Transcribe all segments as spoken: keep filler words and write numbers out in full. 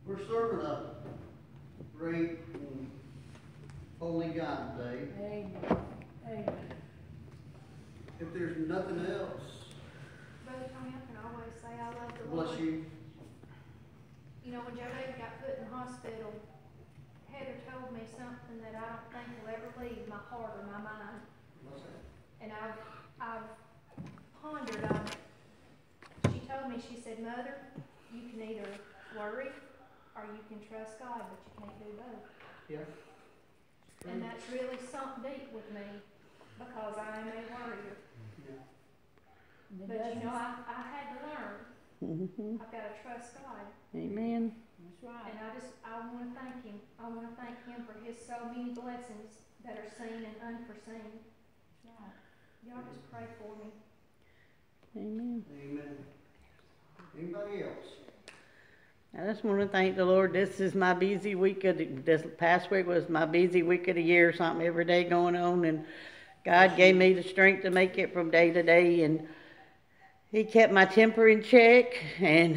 We're serving a great and holy God today. Amen. Amen. If there's nothing else, Brother Tony, I can always say I love the Lord. bless you. You know, when Joe David got put in the hospital, Heather told me something that I don't think will ever leave my heart or my mind. What's that? And I've, I've pondered on it. She told me, she said, Mother, you can either worry or you can trust God, but you can't do both. Yeah. And that's really sunk deep with me because I am a worrier. Yeah. But you know, I, I had to learn. Mm-hmm. I've got to trust God. Amen. That's right. And I just, I want to thank Him. I want to thank Him for His so many blessings that are seen and unforeseen. That's right. Y'all just pray for me. Amen. Amen. Anybody else? I just want to thank the Lord. This is my busy week of the, this past week was my busy week of the year. Something every day going on, and God gave me the strength to make it from day to day, and He kept my temper in check, and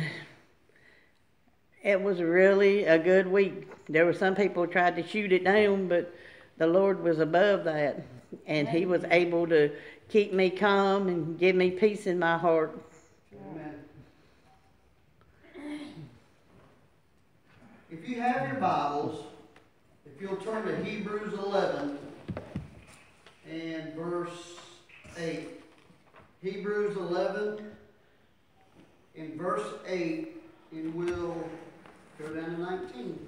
it was really a good week. There were some people who tried to shoot it down, but the Lord was above that, and He was able to keep me calm and give me peace in my heart. Amen. If you have your Bibles, if you'll turn to Hebrews eleven and verse eight. Hebrews eleven and verse eight, and we'll go down to nineteen.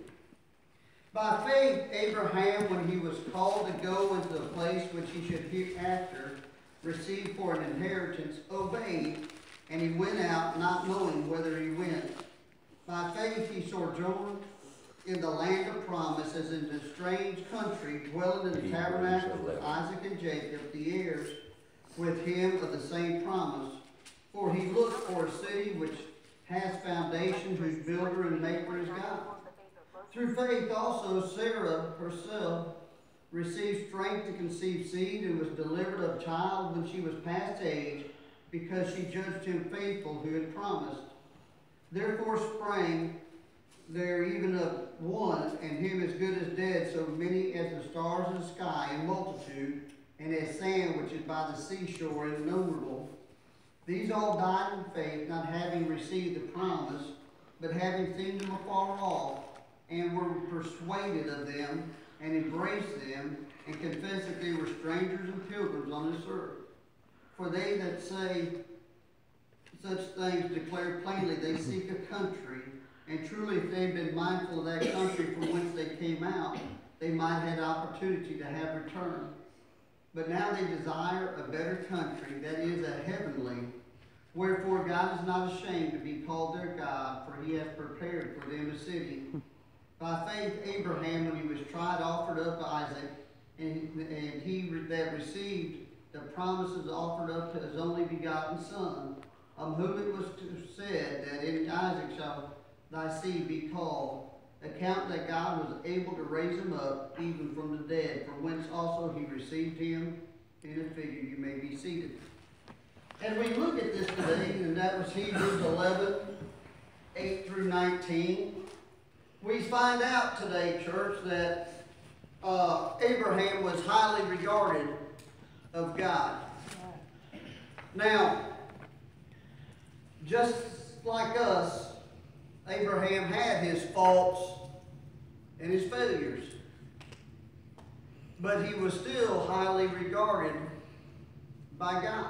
By faith, Abraham, when he was called to go into the place which he should hereafter receive for an inheritance, obeyed, and he went out not knowing whither he went. By faith he sojourned in the land of promise, as in a strange country, dwelling in the tabernacle with Isaac and Jacob, the heirs with him of the same promise. For he looked for a city which has foundation, whose builder and maker is God. Through faith also Sarah herself received strength to conceive seed, and was delivered of child when she was past age, because she judged him faithful who had promised. Therefore sprang there even of one, and him as good as dead, so many as the stars of the sky in multitude, and as sand which is by the seashore innumerable. These all died in faith, not having received the promise, but having seen them afar off, and were persuaded of them, and embraced them, and confessed that they were strangers and pilgrims on this earth. For they that say such things declare plainly they seek a country, and truly if they had been mindful of that country from whence they came out, they might have had opportunity to have returned. But now they desire a better country, that is, a heavenly. Wherefore God is not ashamed to be called their God, for He hath prepared for them a city. By faith Abraham, when he was tried, offered up Isaac, and, and he that received the promises offered up to his only begotten Son, of whom it was said that in Isaac shall thy seed be called, account that God was able to raise him up even from the dead, from whence also he received him in a figure. You may be seated. As we look at this today, and that was Hebrews eleven, eight through nineteen, we find out today, church, that uh, Abraham was highly regarded of God. Now, just like us, Abraham had his faults and his failures, but he was still highly regarded by God.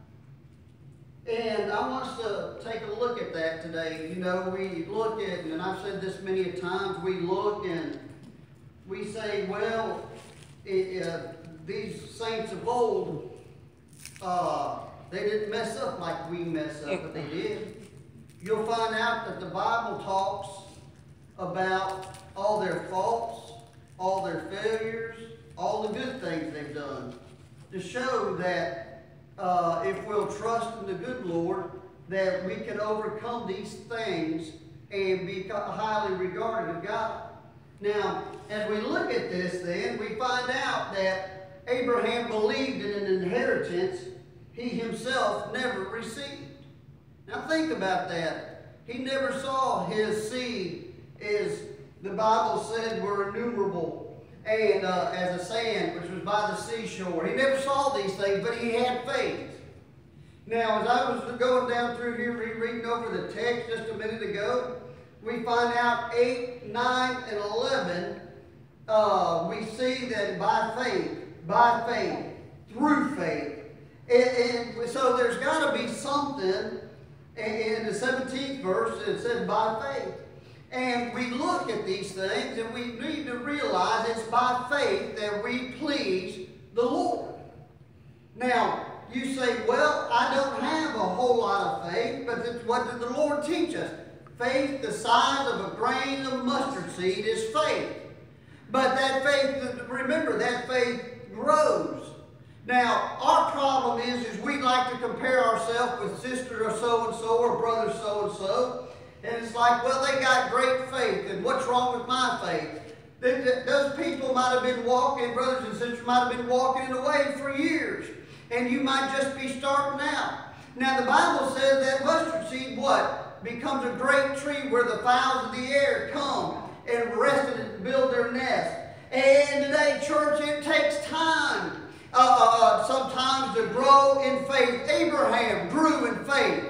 And I want us to take a look at that today. You know, we look at, and I've said this many a times, we look and we say, well, it, uh, these saints of old, uh, they didn't mess up like we mess up, but they did. You'll find out that the Bible talks about all their faults, all their failures, all the good things they've done, to show that uh, if we'll trust in the good Lord, that we can overcome these things and be highly regarded of God. Now, as we look at this then, we find out that Abraham believed in an inheritance he himself never received. Now think about that. He never saw his seed as the Bible said were innumerable, and uh, as a sand which was by the seashore. He never saw these things, but he had faith. Now, as I was going down through here, rereading over the text just a minute ago, we find out eight, nine, and eleven, uh, we see that by faith, by faith, through faith. And, and so there's got to be something in the seventeenth verse that says by faith. And we look at these things and we need to realize it's by faith that we please the Lord. Now, you say, well, I don't have a whole lot of faith, but it's what did the Lord teach us? Faith the size of a grain of mustard seed is faith. But that faith, remember, that faith grows. Now, our problem is, is we like to compare ourselves with sister or so-and-so or brother so-and-so. And it's like, well, they got great faith, and what's wrong with my faith? Those people might have been walking, brothers and sisters might have been walking in the way for years. And you might just be starting out. Now, the Bible says that mustard seed, what? Becomes a great tree where the fowls of the air come and rest in it and build their nest. And today, church, it takes time uh, uh, sometimes to grow in faith. Abraham grew in faith.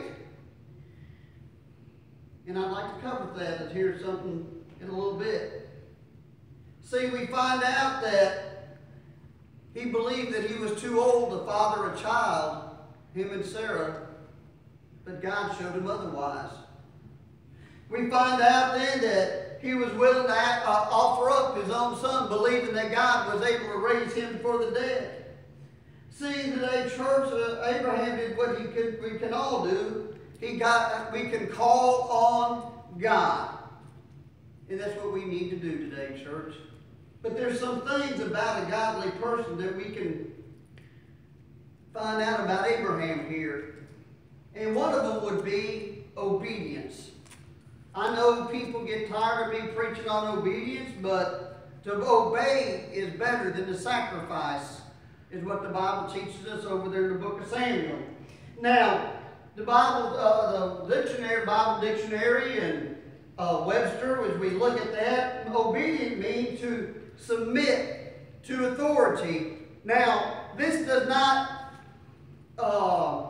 And I'd like to cover that and hear something in a little bit. See, we find out that he believed that he was too old to father a child, him and Sarah, but God showed him otherwise. We find out then that he was willing to act, uh, offer up his own son, believing that God was able to raise him from the dead. See, today, church, uh, Abraham did what he could, we can all do. He got, we can call on God. And that's what we need to do today, church. But there's some things about a godly person that we can find out about Abraham here. And one of them would be obedience. I know people get tired of me preaching on obedience, but to obey is better than to sacrifice, is what the Bible teaches us over there in the book of Samuel. Now, the Bible, uh, the dictionary, Bible dictionary, and uh, Webster, as we look at that, obedient means to submit to authority. Now, this does not uh,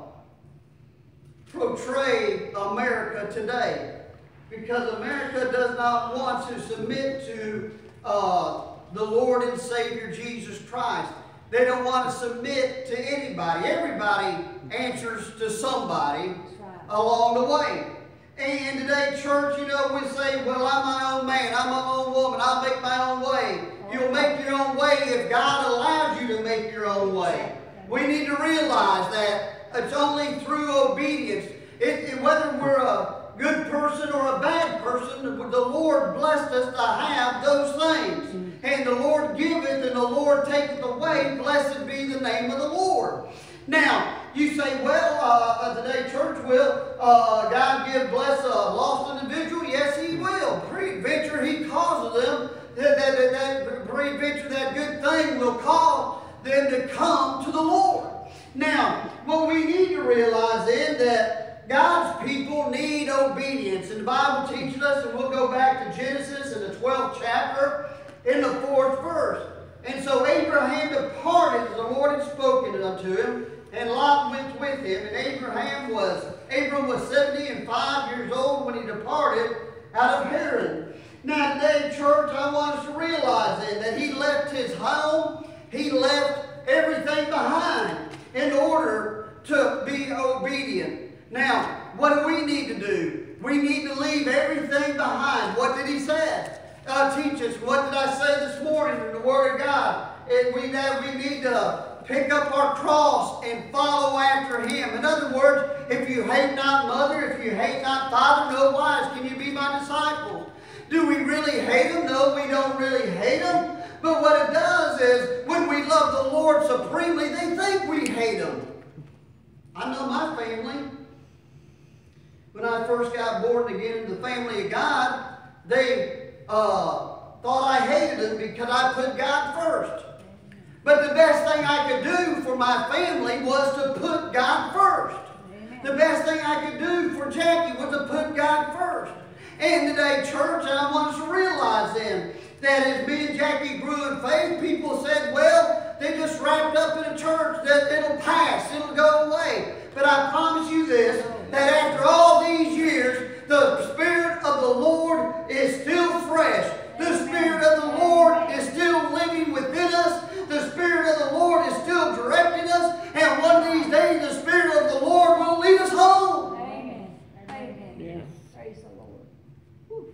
portray America today, because America does not want to submit to uh, the Lord and Savior Jesus Christ. They don't want to submit to anybody. Everybody answers to somebody along the way. And today, church, you know, we say, well, I'm my own man, I'm my own woman, I'll make my own way. You'll make your own way if God allows you to make your own way. We need to realize that it's only through obedience. It, it, whether we're a good person or a bad person, the Lord blessed us to have those things. And the Lord giveth and the Lord taketh away. Blessed be the name of the Lord. Now, you say, well, uh, today church will uh, God give bless a lost individual? Yes, He will. Peradventure He causes them, that, that, that, that, peradventure that good thing will cause them to come to the Lord. Now, what we need to realize is that God's people need obedience. And the Bible teaches us, and we'll go back to Genesis in the twelfth chapter, in the fourth verse. And so Abraham departed as the Lord had spoken unto him, and Lot went with him. And Abraham was, Abram was seventy and five years old when he departed out of Haran. Now today, church, I want us to realize then that he left his home, he left everything behind in order to be obedient. Now, what do we need to do? We need to leave everything behind. What did he say? Uh, teach us. What did I say this morning in the Word of God? It, we, that we need to pick up our cross and follow after Him. In other words, if you hate not mother, if you hate not father, no wise can you be my disciples. Do we really hate them? No, we don't really hate them. But what it does is, when we love the Lord supremely, they think we hate Him. I know my family. When I first got born again in the family of God, they uh, thought I hated them because I put God first. But the best thing I could do for my family was to put God first. Amen. The best thing I could do for Jackie was to put God first. And today, church, I want us to realize that as me and Jackie grew in faith, people said, well, they just wrapped up in a church, that it'll pass, it'll go away. But I promise you this, that after all these years, the Spirit of the Lord is still fresh. The Spirit of the Lord is still living within us. The Spirit of the Lord is still directing us. And one of these days, the Spirit of the Lord will lead us home. Amen. Amen. Yes. Praise the Lord. Whew.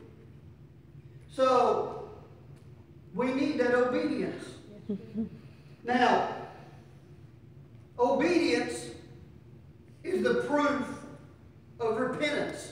So, we need that obedience. Now, obedience is the proof of repentance.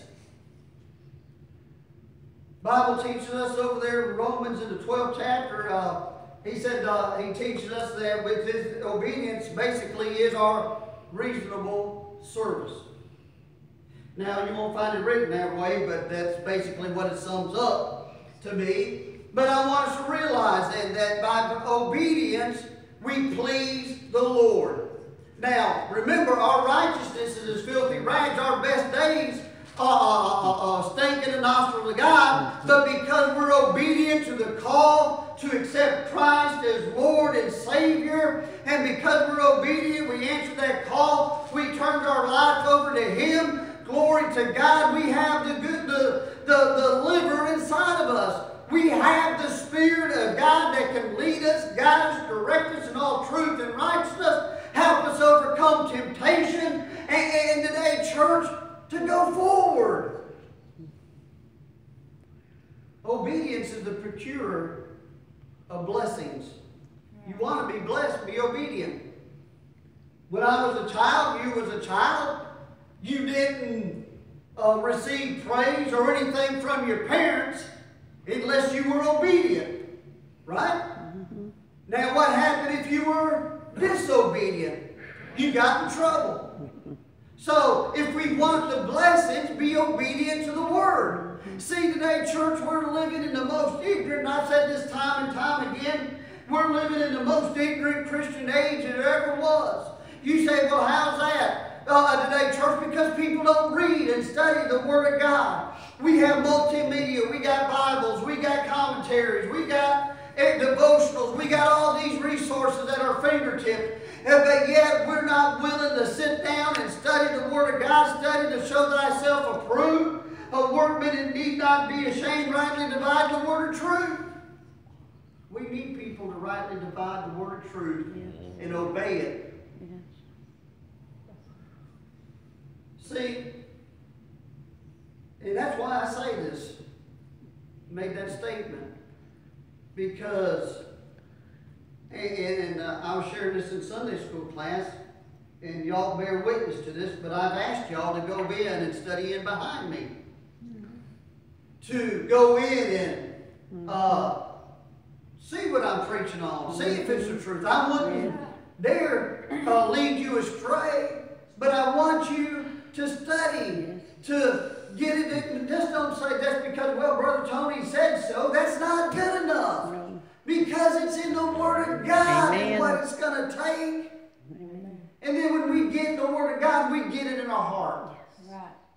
Bible teaches us over there in Romans in the twelfth chapter, uh, he said, uh, he teaches us that with his obedience basically is our reasonable service. Now, you won't find it written that way, but that's basically what it sums up to me. But I want us to realize then that by obedience, we please the Lord. Now, remember, our righteousness is as filthy rags. Our best days uh, uh, uh, stink in the nostril of God. But because we're obedient to the call to accept Christ as Lord and Savior, and because we're obedient, we answer that call, we turned our life over to Him. Glory to God. We have the good, the, the, the liver inside of us. We have the Spirit of God that can lead us, guide us, direct us in all truth and righteousness, help us overcome temptation, and, and today, church, to go forward. Obedience is the procurer of blessings. You want to be blessed, be obedient. When I was a child, you was a child, you didn't uh, receive praise or anything from your parents unless you were obedient, right? Mm-hmm. Now what happened if you were disobedient? You got in trouble. So if we want the blessings, be obedient to the Word. See, today, church, we're living in the most ignorant, and I've said this time and time again, we're living in the most ignorant Christian age there ever was. You say, well, how's that? Uh, today, church, because people don't read and study the Word of God. We have multimedia, we got Bibles, we got commentaries, we got eh, devotionals, we got all these resources at our fingertips. But yet we're not willing to sit down and study the Word of God, study to show thyself approved, a workman and need not be ashamed, rightly divide the Word of truth. We need people to rightly divide the Word of truth yes. and obey it. Yes. See, and that's why I say this, made that statement, because, and, and uh, I was sharing this in Sunday school class, and y'all bear witness to this, but I've asked y'all to go in and study in behind me. Mm-hmm. To go in and uh, see what I'm preaching on, see if it's the truth. I wouldn't yeah. dare uh, lead you astray, but I want you to study, to get it, and just don't say that's because, well, Brother Tony said so. That's not good enough. No. Because it's in the Word of God and what it's going to take. Amen. And then when we get the Word of God, we get it in our heart. Yes.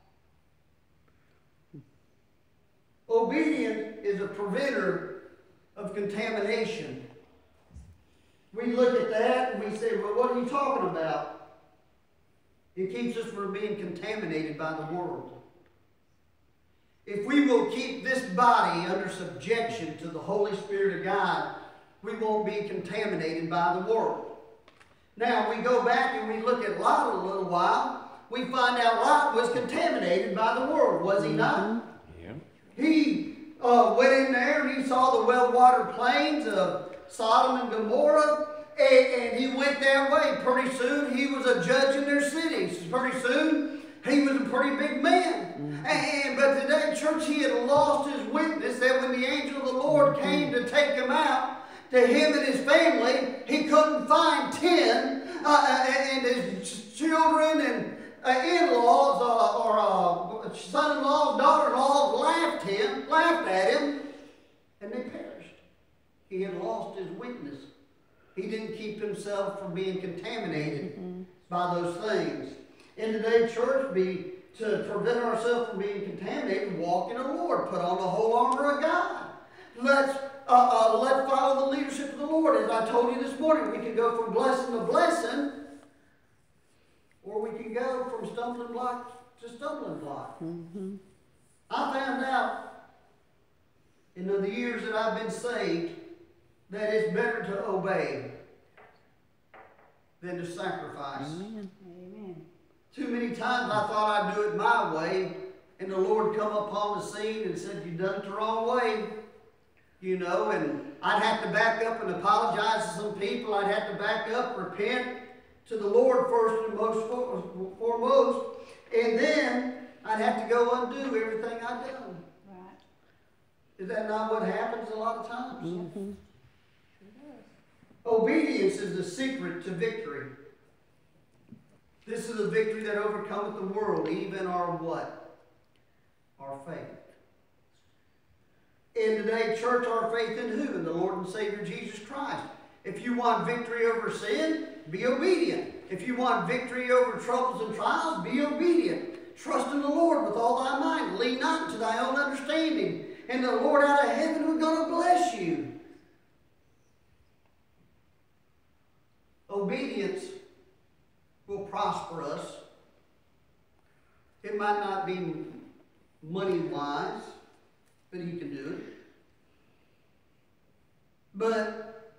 Right. Obedience is a preventer of contamination. We look at that and we say, well, what are you talking about? It keeps us from being contaminated by the world. If we will keep this body under subjection to the Holy Spirit of God, we won't be contaminated by the world. Now, we go back and we look at Lot a little while. We find out Lot was contaminated by the world, was he not? Yeah. He uh, went in there and he saw the well-watered plains of Sodom and Gomorrah, and, and he went that way. Pretty soon, he was a judge in their cities. Pretty soon, he was a pretty big man. Mm-hmm. and, but today, church, he had lost his witness that when the angel of the Lord came to take him out, to him and his family, he couldn't find ten, uh, and his children and uh, in-laws uh, or uh, son-in-laws, daughter-in-laws laughed him, laughed at him, and they perished. He had lost his witness. He didn't keep himself from being contaminated mm-hmm. by those things. In today's church, be to prevent ourselves from being contaminated, walk in the Lord, put on the whole armor of God. Let's uh, I told you this morning, we can go from blessing to blessing, or we can go from stumbling block to stumbling block. Mm-hmm. I found out in the years that I've been saved that it's better to obey than to sacrifice. Amen. Amen. Too many times I thought I'd do it my way, and the Lord come upon the scene and said, "You done it the wrong way." You know, and I'd have to back up and apologize to some people. I'd have to back up, repent to the Lord first and most foremost, and then I'd have to go undo everything I'd done. Right. Is that not what happens a lot of times? Mm-hmm. Sure does. Obedience is the secret to victory. This is a victory that overcometh the world, even our what? Our faith. And today, church, our faith in who? In the Lord and Savior Jesus Christ. If you want victory over sin, be obedient. If you want victory over troubles and trials, be obedient. Trust in the Lord with all thy mind. Lean not to thy own understanding. And the Lord out of heaven is going to bless you. Obedience will prosper us. It might not be money-wise, but He can do it. But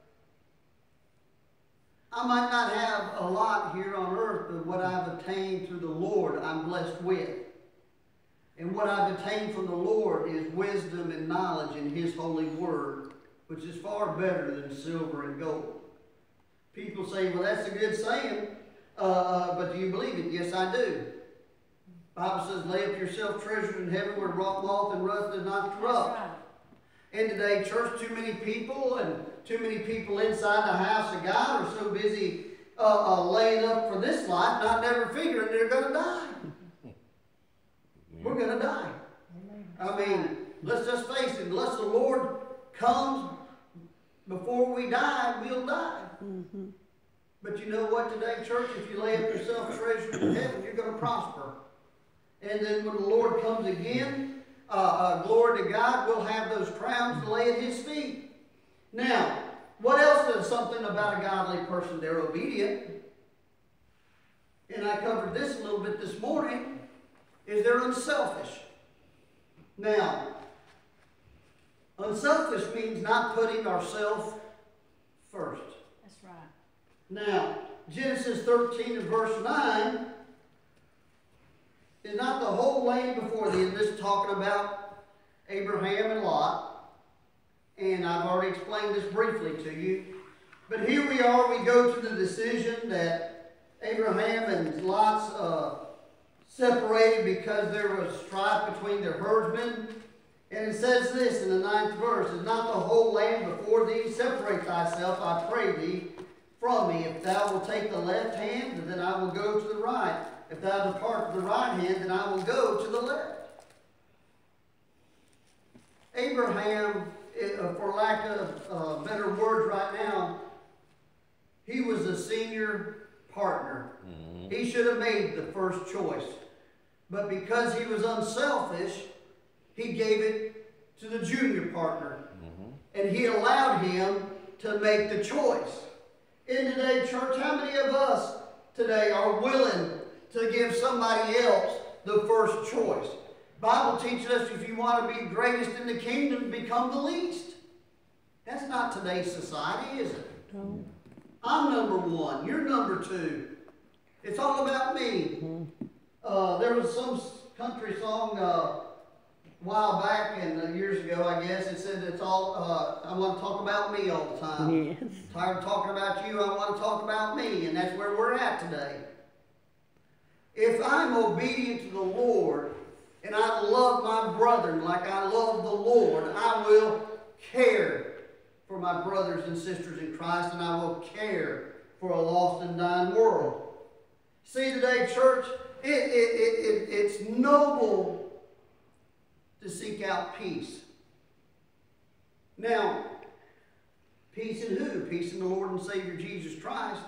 I might not have a lot here on earth, but what I've attained through the Lord, I'm blessed with. And what I've attained from the Lord is wisdom and knowledge in His holy word, which is far better than silver and gold. People say, well, that's a good saying, uh, but do you believe it? Yes, I do. The Bible says, lay up yourself treasures in heaven where moth and rust does not corrupt. That's right. And today, church, too many people and too many people inside the house of God are so busy uh, uh, laying up for this life, not never figuring they're going to die. We're going to die. I mean, let's just face it, unless the Lord comes before we die, we'll die. Mm-hmm. But you know what today, church? If you lay up yourself treasures in heaven, you're going to prosper. And then when the Lord comes again, uh, uh, glory to God, we'll have those crowns to lay at His feet. Now, what else does something about a godly person? They're obedient. And I covered this a little bit this morning, is they're unselfish. Now, unselfish means not putting ourselves first. That's right. Now, Genesis thirteen and verse nine is not the whole land before thee. This is talking about Abraham and Lot. And I've already explained this briefly to you. But here we are, we go to the decision that Abraham and Lot's uh, separated because there was strife between their herdsmen. And it says this in the ninth verse, is not the whole land before thee? Separate thyself, I pray thee, from me. If thou wilt take the left hand, then I will go to the right. If thou depart to the right hand, then I will go to the left. Abraham, for lack of uh, better words right now, he was a senior partner. Mm-hmm. He should have made the first choice. But because he was unselfish, he gave it to the junior partner. Mm-hmm. And he allowed him to make the choice. In today, church, how many of us today are willing to give somebody else the first choice? Bible teaches us if you want to be greatest in the kingdom, become the least. That's not today's society, is it? No. I'm number one. You're number two. It's all about me. Mm-hmm. Uh, there was some country song uh, a while back and uh, years ago, I guess. It said it's all, uh, I want to talk about me all the time. Yes. Tired of talking about you, I want to talk about me. And that's where we're at today. If I'm obedient to the Lord, and I love my brethren like I love the Lord, I will care for my brothers and sisters in Christ, and I will care for a lost and dying world. See today, church, it, it, it, it, it's noble to seek out peace. Now, peace in who? Peace in the Lord and Savior Jesus Christ.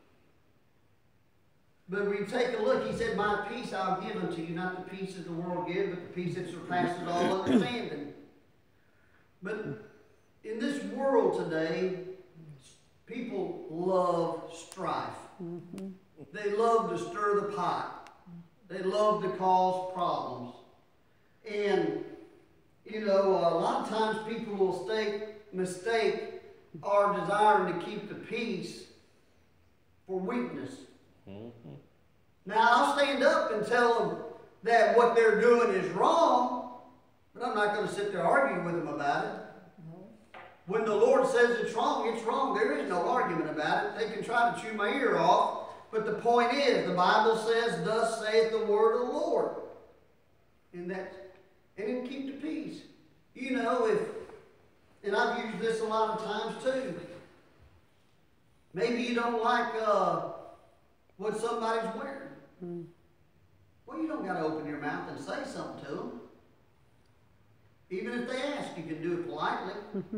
But we take a look, he said, my peace I'll give unto you, not the peace that the world gives, but the peace that surpasses all understanding. But in this world today, people love strife. They love to stir the pot. They love to cause problems. And, you know, a lot of times people will stay, mistake our desire to keep the peace for weakness. Mhm. Now, I'll stand up and tell them that what they're doing is wrong, but I'm not going to sit there arguing with them about it. When the Lord says it's wrong, it's wrong. There is no argument about it. They can try to chew my ear off, but the point is, the Bible says, "Thus saith the word of the Lord," and that, and then keep the peace. You know, if, and I've used this a lot of times too. Maybe you don't like uh, what somebody's wearing. Mm. Well, you don't got to open your mouth and say something to them. Even if they ask, you can do it politely.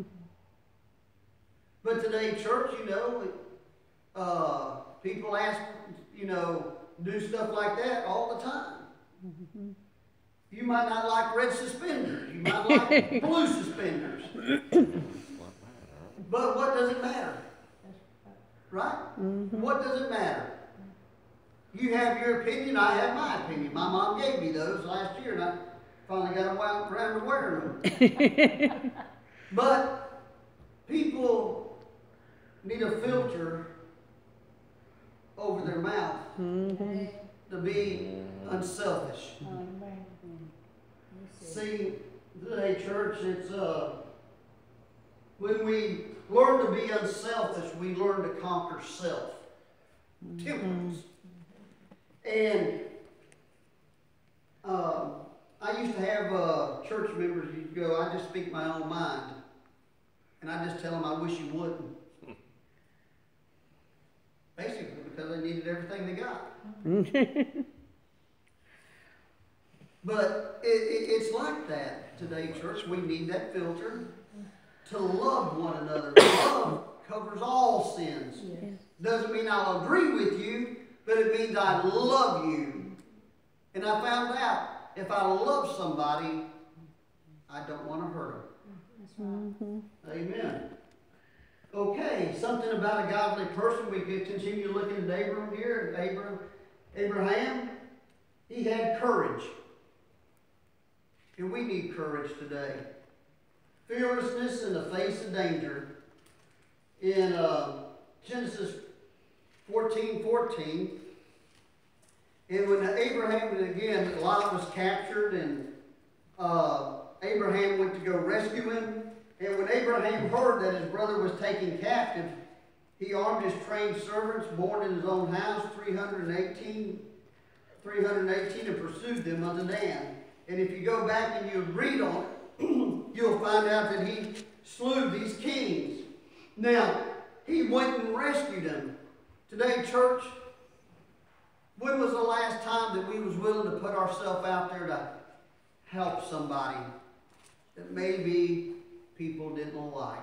But today, church, you know, uh, people ask, you know, do stuff like that all the time. Mm-hmm. You might not like red suspenders. You might like blue suspenders. But what does it matter? Right? Mm-hmm. What does it matter? You have your opinion, I have my opinion. My mom gave me those last year, and I finally got around to wearing them. But people need a filter over their mouth Mm-hmm. to be unselfish. Amen. See, today, church, it's uh, when we learn to be unselfish, we learn to conquer self. Temperance. And um, I used to have uh, church members who'd go, "I just speak my own mind." And I just tell them, "I wish you wouldn't." Basically, because they needed everything they got. But it, it, it's like that today, church. We need that filter to love one another. Love covers all sins. Yes. Doesn't mean I'll agree with you, but it means I love you. And I found out, if I love somebody, I don't want to hurt them. That's right. Mm-hmm. Amen. Okay, something about a godly person. We could continue looking at Abraham here. Abraham, Abraham, he had courage. And we need courage today. Fearlessness in the face of danger. In uh, Genesis fourteen fourteen, and when Abraham, and again, Lot was captured, and uh, Abraham went to go rescue him. And when Abraham heard that his brother was taken captive, he armed his trained servants, born in his own house, three hundred eighteen, three hundred eighteen, and pursued them unto Dan. And if you go back and you read on it, you'll find out that he slew these kings. Now, he went and rescued them. Today, church, when was the last time that we was willing to put ourselves out there to help somebody that maybe people didn't like,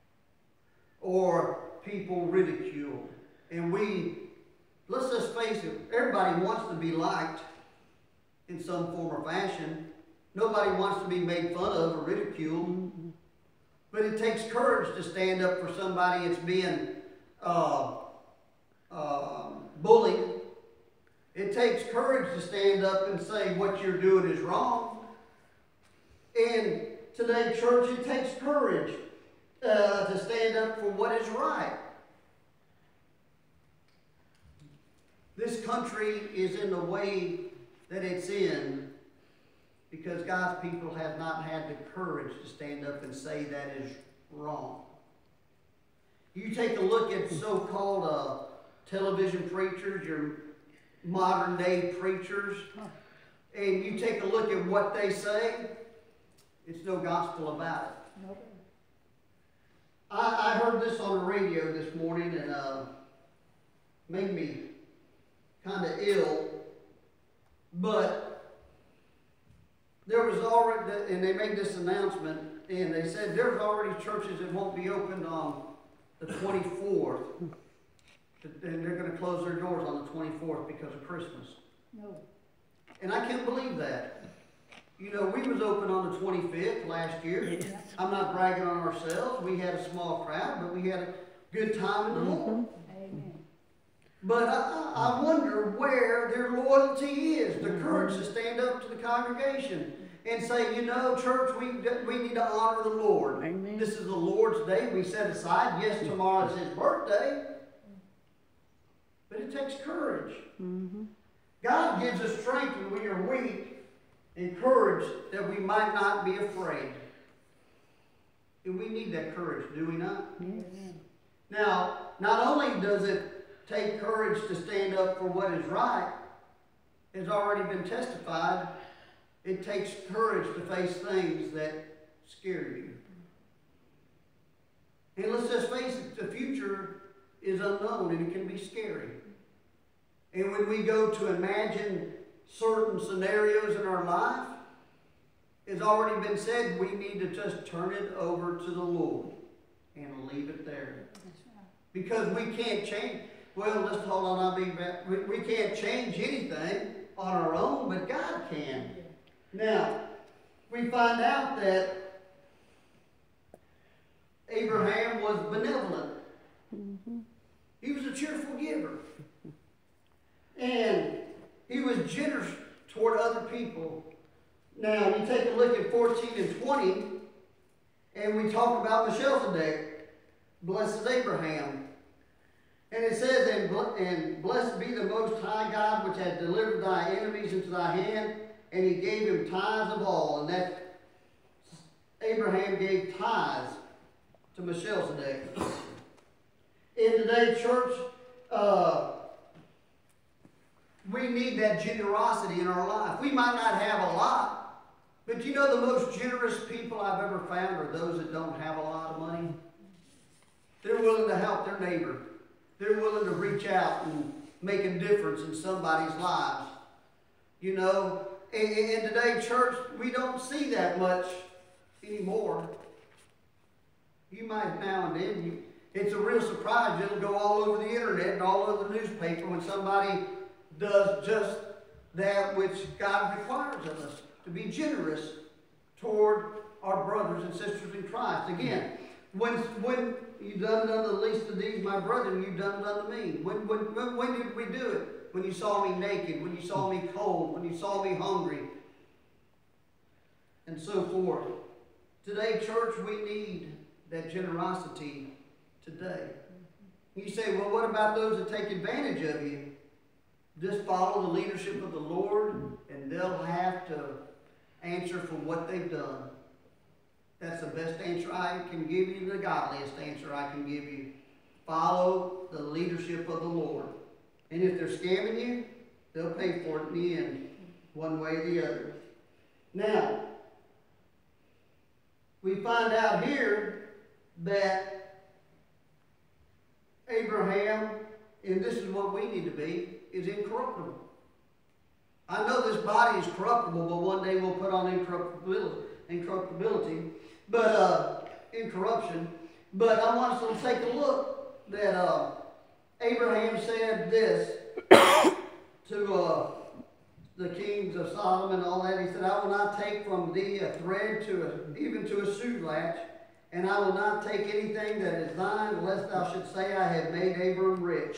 or people ridiculed? And we, let's just face it, everybody wants to be liked in some form or fashion. Nobody wants to be made fun of or ridiculed. Mm-hmm. But it takes courage to stand up for somebody that's being uh, uh, bullied. It takes courage to stand up and say what you're doing is wrong. And today, church, it takes courage uh, to stand up for what is right. This country is in the way that it's in because God's people have not had the courage to stand up and say that is wrong. You take a look at so-called uh, television preachers, your modern day preachers, and you take a look at what they say, it's no gospel about it. Nope. I, I heard this on the radio this morning, and uh, made me kind of ill, but there was already, and they made this announcement, and they said there's already churches that won't be opened on the twenty-fourth, and they're going to close their doors on the twenty-fourth because of Christmas. No. And I can't believe that. You know, we was open on the twenty-fifth last year. Yes. I'm not bragging on ourselves. We had a small crowd, but we had a, good time in the Lord. Amen. But I, I wonder where their loyalty is, the courage to stand up to the congregation and say, you know, church, we, we need to honor the Lord. Amen. This is the Lord's day. We set aside. Yes, tomorrow is His birthday. But it takes courage. Mm-hmm. God gives us strength when we are weak and courage that we might not be afraid. And we need that courage, do we not? Yes. Now, not only does it take courage to stand up for what is right, has already been testified, it takes courage to face things that scare you. And let's just face it, the future is unknown and it can be scary. And when we go to imagine certain scenarios in our life, it's already been said, we need to just turn it over to the Lord and leave it there. That's right. Because we can't change. Well, let's hold on, I'll be back. We, we can't change anything on our own, but God can. Now, we find out that Abraham was benevolent. Mm-hmm. He was a cheerful giver. And he was generous toward other people. Now, you take a look at fourteen and twenty, and we talk about Melchizedek blesses Abraham. And it says, and, and blessed be the Most High God, which hath delivered thy enemies into thy hand, and he gave him tithes of all. And that Abraham gave tithes to Melchizedek. In today's church, uh, we need that generosity in our life. We might not have a lot, but you know the most generous people I've ever found are those that don't have a lot of money. They're willing to help their neighbor. They're willing to reach out and make a difference in somebody's lives. You know, in, in today's church, we don't see that much anymore. You might now and then. You, it's a real surprise. It'll go all over the internet and all over the newspaper when somebody does just that which God requires of us, to be generous toward our brothers and sisters in Christ. Again, when when you've done it unto the least of these, my brethren, you've done it unto me. When, when, when, when did we do it? When you saw me naked, when you saw me cold, when you saw me hungry, and so forth. Today, church, we need that generosity today. You say, well, what about those that take advantage of you? Just follow the leadership of the Lord, and they'll have to answer for what they've done. That's the best answer I can give you, the godliest answer I can give you. Follow the leadership of the Lord. And if they're scamming you, they'll pay for it in the end, one way or the other. Now, we find out here that Abraham, and this is what we need to be, is incorruptible. I know this body is corruptible, but one day we'll put on incorruptibility, incorruptibility but uh, incorruption. But I want us to take a look that uh, Abraham said this to uh, the kings of Sodom and all that. He said, I will not take from thee a thread to a, even to a shoe latch, and I will not take anything that is thine, lest thou shouldst say, I have made Abram rich.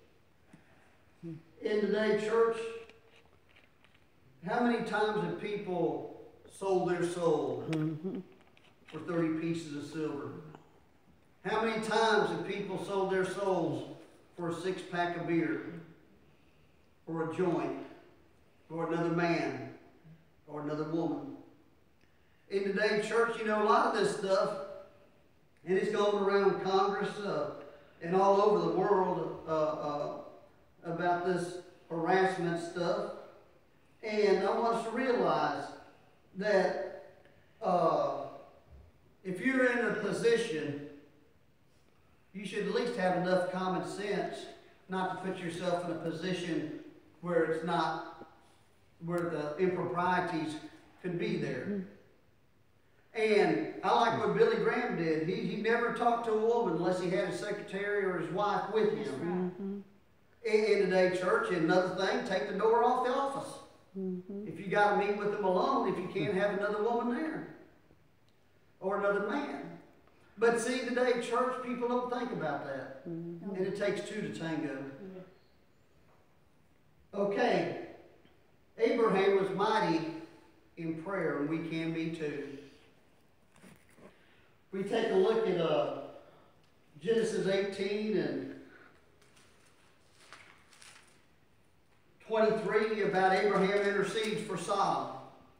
In today's church, how many times have people sold their soul Mm-hmm. for thirty pieces of silver? How many times have people sold their souls for a six pack of beer, or a joint, or another man, or another woman? In today's church, you know, a lot of this stuff, and it's going around Congress uh, and all over the world uh, uh, about this harassment stuff. And I want us to realize that uh, if you're in a position, you should at least have enough common sense not to put yourself in a position where it's not, where the improprieties could be there. And I like what Billy Graham did. He, he never talked to a woman unless he had his secretary or his wife with him. Mm-hmm. In, in today's church, and another thing, take the door off the office. Mm-hmm. If you got to meet with them alone, if you can't have another woman there or another man. But see, today, church, people don't think about that. Mhm. And it takes two to tango. Okay. Abraham was mighty in prayer, and we can be too. We take a look at uh, Genesis eighteen and twenty-three about Abraham intercedes for Sodom.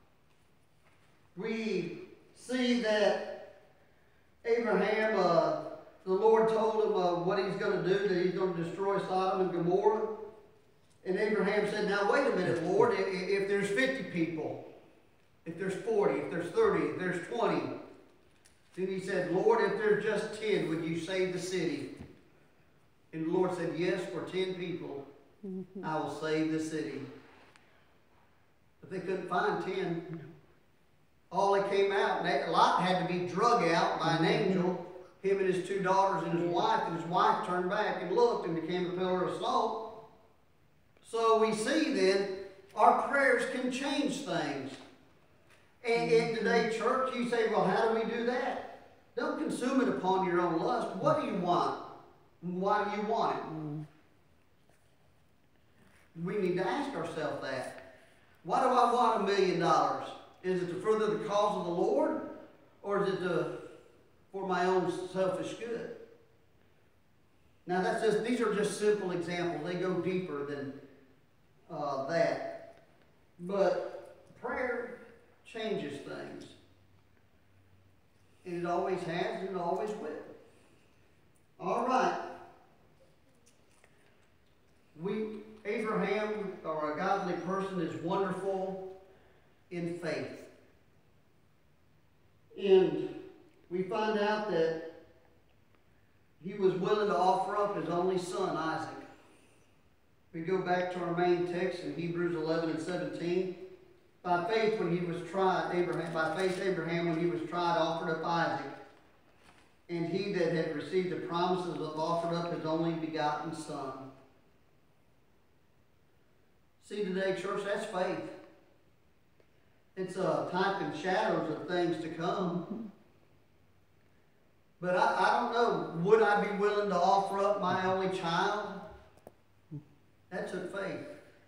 We see that Abraham, uh, the Lord told him uh, what he's going to do, that he's going to destroy Sodom and Gomorrah. And Abraham said, now wait a minute, Lord, if, if there's fifty people, if there's forty, if there's thirty, if there's twenty, then he said, Lord, if there's just ten, would you save the city? And the Lord said, yes, for ten people, I will save the city. But they couldn't find ten. All that came out, Lot had to be drug out by an angel, him and his two daughters and his wife, and his wife turned back and looked and became a pillar of salt. So we see then, our prayers can change things. And in today's church, you say, well, how do we do that? Don't consume it upon your own lust. What do you want? Why do you want it? We need to ask ourselves that. Why do I want a million dollars? Is it to further the cause of the Lord? Or is it to, for my own selfish good? Now, that's just, these are just simple examples. They go deeper than uh, that. But prayer changes things. And it always has, and it always will. All right. We, Abraham, or a godly person, is wonderful in faith. And we find out that he was willing to offer up his only son, Isaac. We go back to our main text in Hebrews eleven and seventeen. By faith, when he was tried, Abraham, by faith, Abraham, when he was tried, offered up Isaac. And he that had received the promises of offered up his only begotten son. See today, church, that's faith. It's a type and shadows of things to come. But I, I don't know, would I be willing to offer up my only child? That took faith.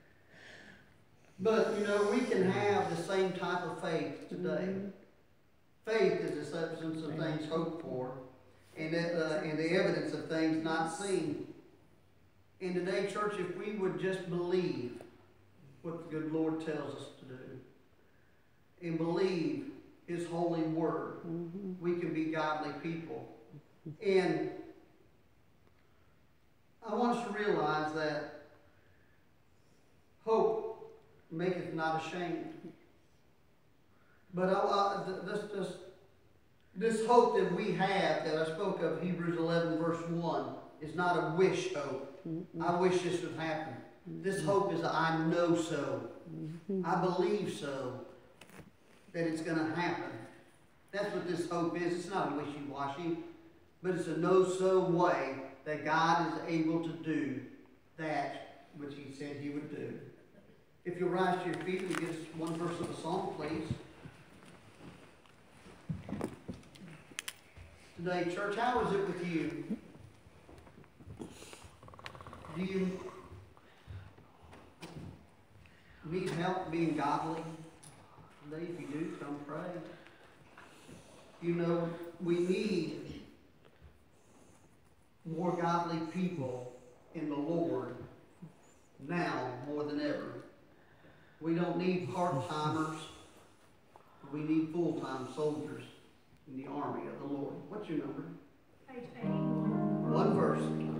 But, you know, we can have the same type of faith today. Mm-hmm. Faith is the substance of things hoped for, and, it, uh, and the evidence of things not seen. In today, church, if we would just believe what the good Lord tells us to do, and believe His holy word, mm-hmm. we can be godly people. And I want us to realize that hope maketh not ashamed. But I, I, this, this, this hope that we have, that I spoke of, Hebrews eleven verse one, is not a wish hope. Mm-hmm. I wish this would happen. Mm-hmm. This hope is a I know so. Mm-hmm. I believe so. That it's going to happen. That's what this hope is. It's not a wishy-washy, but it's a know-so way that God is able to do that which He said He would do. If you'll rise to your feet and give us one verse of a song, please. Today, church, how is it with you? Do you need help being godly? Today, if you do, come pray. You know, we need more godly people in the Lord now more than ever. We don't need part-timers. We need full-time soldiers in the army of the Lord. What's your number? Page eighty-one. One verse.